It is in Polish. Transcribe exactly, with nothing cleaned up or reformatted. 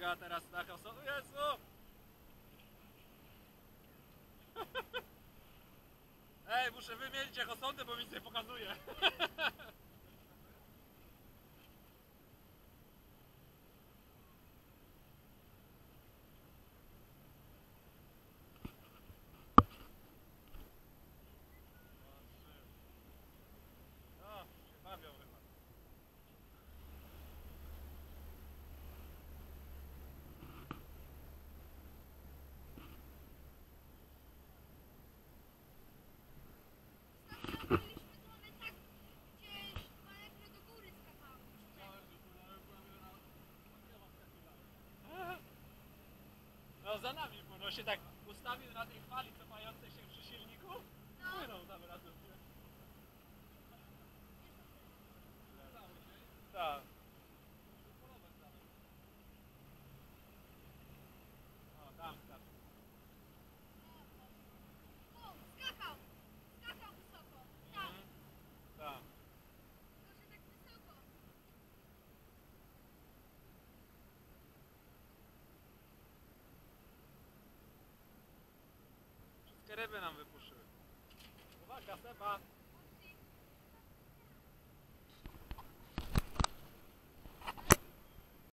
Uwaga, teraz taka osoba. Jezu! Ej, muszę wymienić jako sądy, bo mi nic nie pokazuje. No, się bawią chyba. No za nami, bo no się tak ustawił na tej fali cofającej się przy silniku. Płynął tam razem. Tak. O, tam, tam. O, skakał! Skakał wysoko! Tam! Tak. Tylko, że tak wysoko! Wszystkie ryby nam wypuszyły. Uwaga, Seba!